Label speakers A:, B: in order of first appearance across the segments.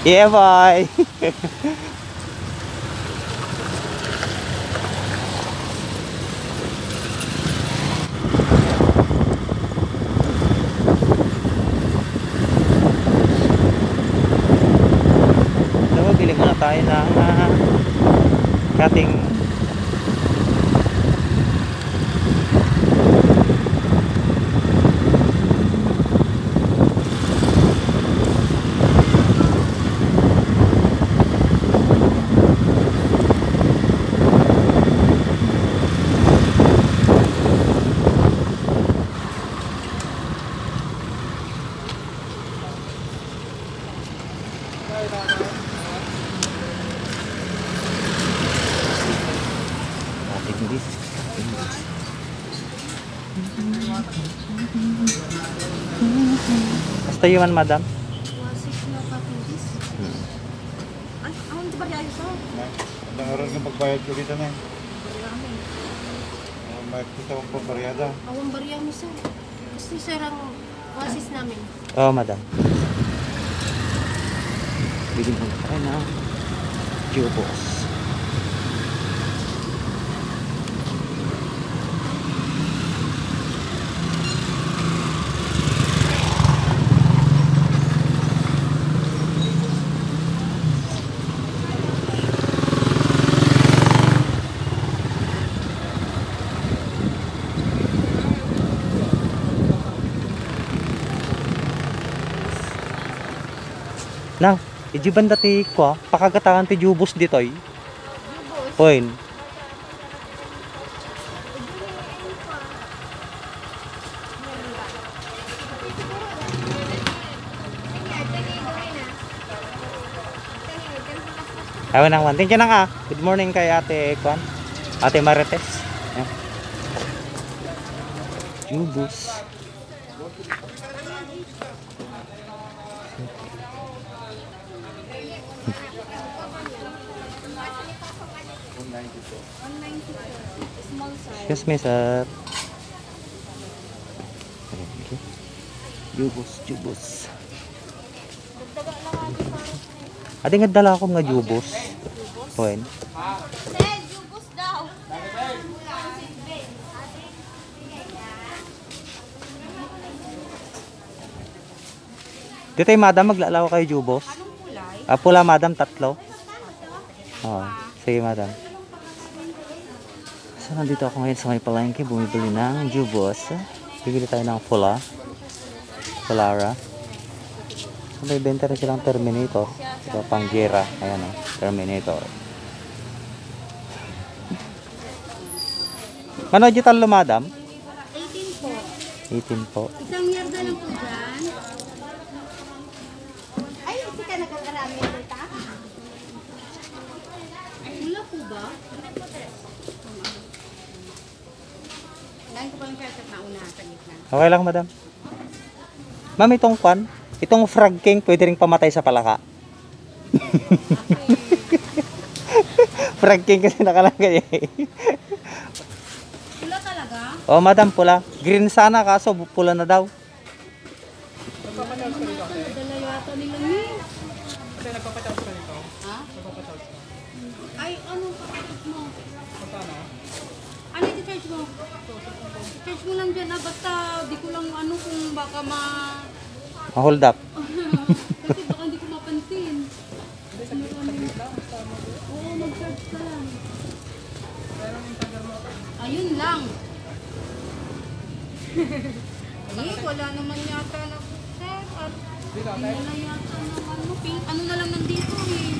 A: Yeah, bye. So, bili muna tayo ng ating English. Basta yun, madam.
B: Wasis na kapindis. Ay, di ba yayo sa?
C: Ang oras ng pagbayad ko dito na.
B: Bariyami.
C: Bayad ko sa akong pagbaryada.
B: Awang bariyami sa. Kasi sir ang wasis namin.
A: Oo, madam. Bili muna tayo ng jubos. Now, ijiban dati ko, pakagatakan ti jubos ditoy.
B: Jubos.
A: Poin. Awan nang one. Thank you nang Good morning kay Ate Kwan. Ate Marites. Ayan. Jubos.
B: Small size.
A: Excuse me, sir. Thank you. Jubos, jubos.
B: Dagdaga lang ako sa...
A: Ate nga dala ako nga jubos. Poin.
B: Sir, jubos daw.
A: Dito madam, maglalaw kayo jubos.
B: Anong kulay?
A: Pula madam, 3. Oo. Sige madam. So nandito ako ngayon sa may palengke, bumibili ng jubos. Bibili tayo ng pula. Pulara. So may benta rin silang Terminator. Ito pang Gera. Ayan o. Terminator. Mano digital lo madam?
B: 18 po.
A: 18 po.
B: Isang yarda lang po dyan. Ay, hindi ka nagkakarami dito. Wala po ba? Ngayon ko pa yung shortcut na una sa gitna.
A: Okay lang madam. Ma'am, itong kwan, itong frog king pwede ring pamatay sa palaka. Frog king kasi nakalagay eh.
B: Wala talaga?
A: Oh, madam, pula. Green sana kaso pula na daw.
B: Dala yata nila ni.
C: Kasi nagpapataos ka nito?
B: Ha?
C: Nagpapataos ka?
B: Ay, anong kapatid mo?
C: Magkano?
B: Ano i-charge mo? I-charge mo lang dyan basta di ko lang ano kung baka
A: Ma-hold up.
B: kasi baka hindi ko mapansin. Oo, mag-charge ka lang. Ayun lang. Ay, wala naman yata na sir. At hindi na yata ng ano, pink. Ano na lang nandito eh.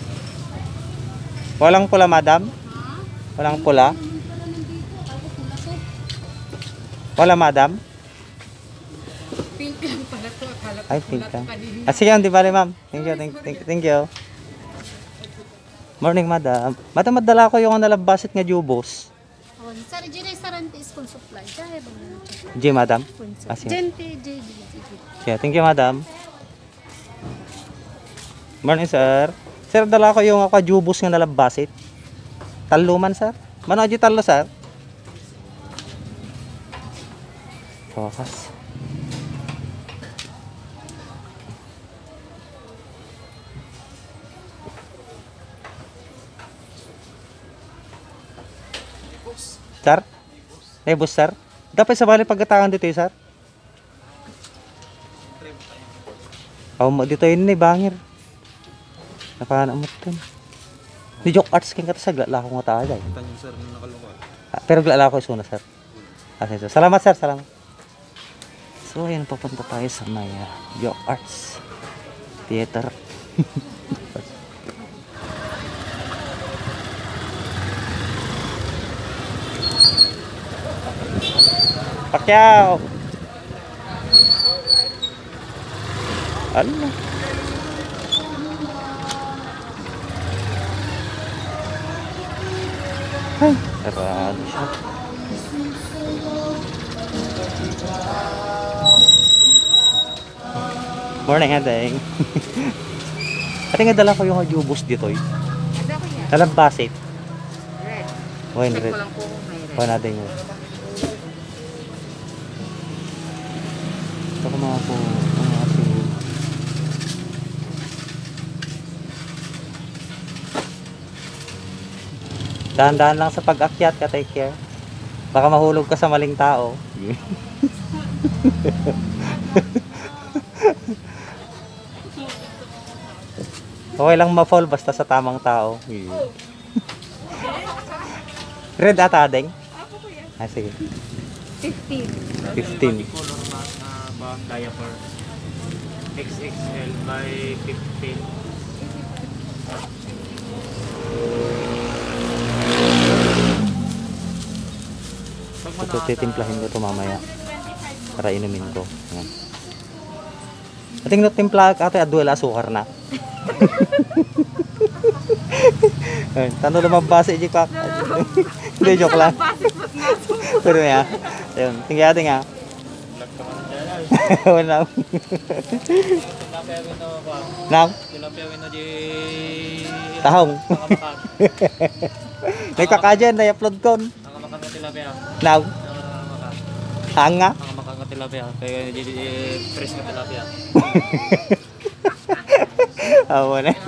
A: Walang pula, madam?
B: Ha?
A: Walang pula?
B: Ano naman pala nandito? Ako pula to.
A: Wala, madam?
B: Pink lang pala to. Akala ko
A: Ay,
B: pula
A: pink
B: to
A: lang.
B: kanina.
A: Sige, di bali, ma'am. Thank you, thank you. Morning, madam. Madam, madala ko yung nalabasit nga jubos.
B: Oh, sir, dyan ay sarante school supply. Dahil ba na?
A: G, madam. Sige.
B: Dyan, JD.
A: Yeah, thank you, madam. Morning, sir. Sir, dala ko yung jubos nga nalabasit. Taluman, sir. Mano aja talo, sir? Focus. sir? Nebus, sir? Dapat sa bali pagkatangan dito, sir? Dito yun ni bangir. Napana mo ito. Di joke arts king kata sa glala ko nga tayo.
C: Tanyo sir, nakalungan.
A: Pero glala ko isuna, sir. Sir. Salamat, sir. Salamat. So, ayan, papunta tayo sa may joke arts theater. Pacquiao! Ano? Ay, sarado siya. Morning, Adeng. Ate nga dala ko yung jubos dito.
B: Ano ko yan?
A: Dalang basit.
B: Red.
A: Wine
B: Check
A: red.
B: ko lang po kung may red.
A: Kuha natin yun. Ito ko mga po. Mga sili. Dahan-dahan lang sa pag-akyat ka, take care. Baka mahulog ka sa maling tao. Okay lang ma-fall basta sa tamang tao. Red ata, Adeng? Sige.
B: 15.
A: 15.
C: Color ba diaper. XXL by 15.
A: Ito titimplahin ko ito mamaya. Para inumin ko. Ayan. Ating no timpla ato adwala asukar na. Ay, tanong lumabas si Pak. Hindi joke lang. Pero ya. Ayun, tingnan natin nga. Wala. Nam. Tahong. Nagkakadyan na i-upload ko. Now. Hanga.
C: Kaya press na tilapia.
A: Awa na.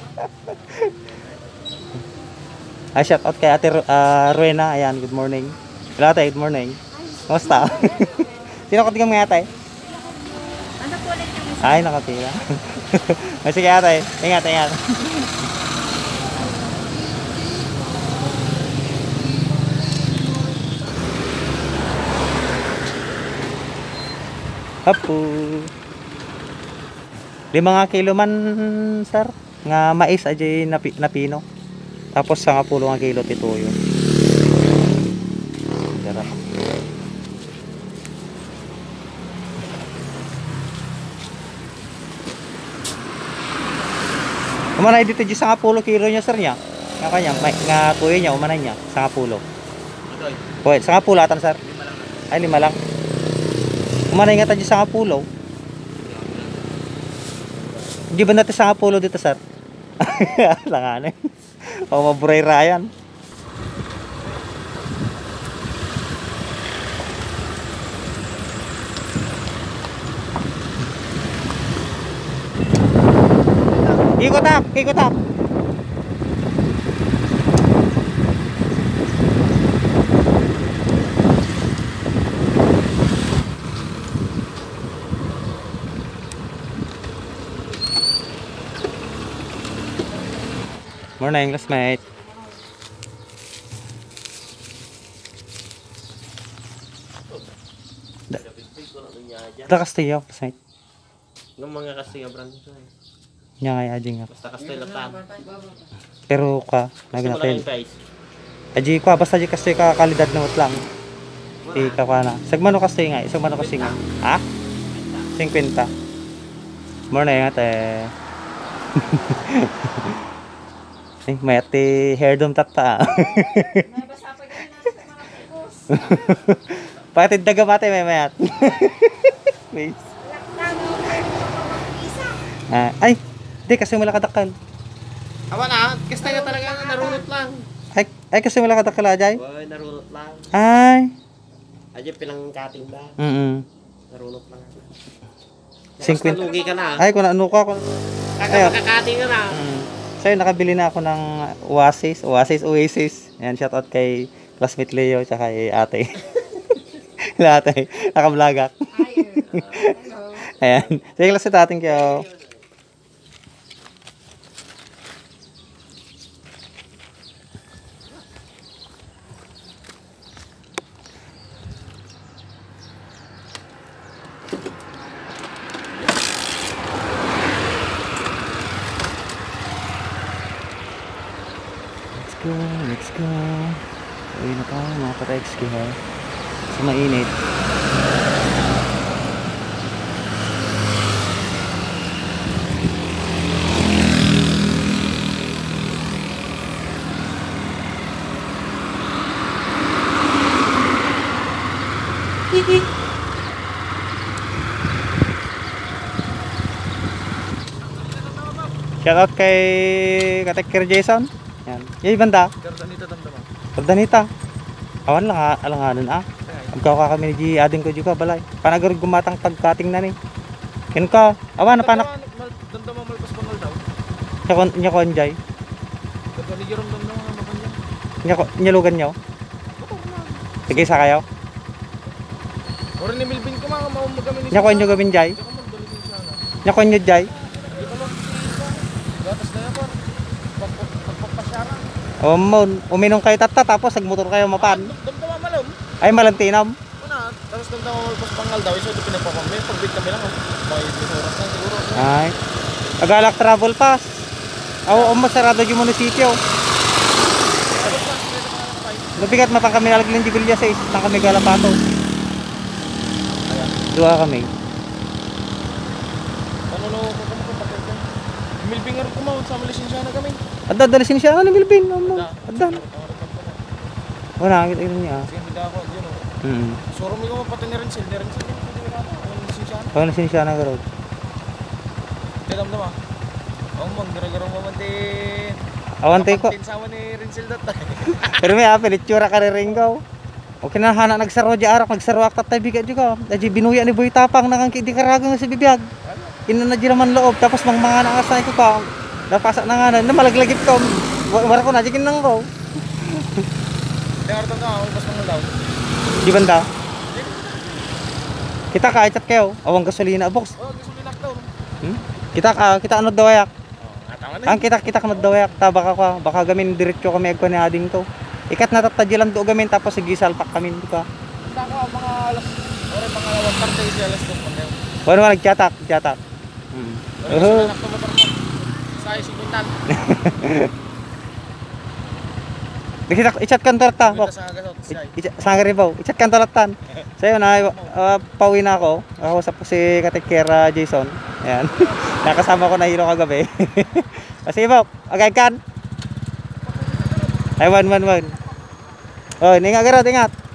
A: Shout out kay Ate Ruena. Ayan, good morning. Hello, ate, good morning. Kumusta? Sino ka tingnan mga ate?
B: Ano po ulit yung isa?
A: Ay, nakapila. Sige ate, ingat, ingat. Hapo. 5 nga kilo man, sir. Nga mais ajay na pino. Tapos 10 nga kilo tituyo. Sarap. Umanay dito di 10 kilo niya, sir niya. Nga kanya, nga tuyo niya, umanay niya 10. Pwede, 10 atan, sir. Ay, 5 lang. Umanay nga tayo 10. Di ba natin 10 dito, sir? Langanin. O maburay rayan. Ikot up, ikot up. Morning, classmate. Da Castillo, classmate.
C: Nung mga Castilla brand ito eh.
A: Nya nga aji nga.
C: Basta Castilla tan.
A: Pero ka,
C: Kasi
A: naging
C: wala
A: natin.
C: yung price.
A: Aji ko, basta aji kasi ka kalidad na lang. Di ka pa na. Sagmano kasi nga, sagmano kasi nga. Ha? 50. Morning, ate. May ate hair dom tata.
B: Nabasa pa ganyan natin sa mga pupos.
A: Patid daga mate may mayat. Please. Ay, di kasi wala kadakal.
C: Awa na, Castilla talaga narunot lang.
A: Ay kasi wala kadakal ajay.
C: Boy, narunot lang.
A: Ay.
C: Aja pilang cutting ba? Narunot lang.
A: 50.
C: Lugi ka na.
A: Ay, kung ano ka. Ayun.
C: Kakakating ka na.
A: Sa'yo, nakabili na ako ng Oasis. Ayan, shoutout kay Classmate Leo, tsaka ate. Lahat ay nakablagak. Ayan. Sige, classmate ating kayo. Let's go. Uwi na tayo mga ka-XQ ha. Sa mainit. Shoutout kay Katekir Jason. Yan. Yay banda.
C: Gardanita damdama.
A: Gardanita. Awan lang ha, alanganan ah. Agkaw kami ni G ading ko juga balay. Panagarod gumatang pagkating na ni. Ken ka. Awan na panak.
C: Damdama malpas bangal daw.
A: Nya ko anjay.
C: Kato ni Jerome damdama nga makanya.
A: Nyalugan nyo. Sige sa kayo.
C: Ora ni Milvin ko mga mao mo kami ni.
A: Nya ko nyo gawin jay. Nya ko nyo jay.
C: Gatas na yan. Pagpapasyara.
A: Uminom kayo tata tapos nagmotor kayo mapan.
C: Damdama malom.
A: Ay malantinam.
C: Una, tapos damdama malpas bangal daw. Iso ito pinapakami. Pagbit kami lang. May oras na siguro.
A: Ay. Agalak travel pass. Aw, masarado yung munisipyo. Nabigat matang kami nalaglan di Villa 6, tang kami Galapato. Dua kami.
C: Ano no, kumpapakit ko. Milvin nga rin kumawag sa lisensya na kami.
A: Adda dalisin siya ni Milvin. Adda. Wala kita niya.
C: Sige, hindi ako. Yun o. Suro mo yung pati ni Rinsel. Ni Rinsel, hindi ka ako. Ang lisensya na.
A: Pag nasin siya na garod.
C: Tilam naman. Ang mag-gara-garang mamantin.
A: Awante ko.
C: Kapantin sama ni Rinsel data.
A: Pero may pinitsura ka rin ringaw. O kinahana nagsaro di arak, nagsaro ak tatay bigat juga. Daji binuya ni Boy Tapang nangang di karagang sa bibiyag. Ina na man loob tapos mga nangasay ko pa. Napasa na nga na malaglagip ko. Wala ko na jikin nang ko.
C: Dengar tong ka, pas mangal daw.
A: Di banda. Kita ka chat kayo. Awang gasolina box.
C: Oh, gusto mo daw.
A: Kita ano daw ayak.
C: Tama na.
A: Ang kita kanod daw ayak ta baka gamin diretso kami agko ni ading to. Ikat na tatadyalan do gamin tapos gisalpak kami di ka.
C: Basta ko mga alas. Ora mga alas parte si alas 2 pa kayo.
A: Wala nagchatak.
C: Saya si Kuntan.
A: Dikita i-chat kan torta. Sanga ribaw. I-chat kan toratan. Sayo na pauwi na ako. Kausap ko si Katekera Jason. Ayan. Nakasama ko na hilo kagabi. Kasi bok, agay kan. Ay, wan. Oh, ingat garot, ingat.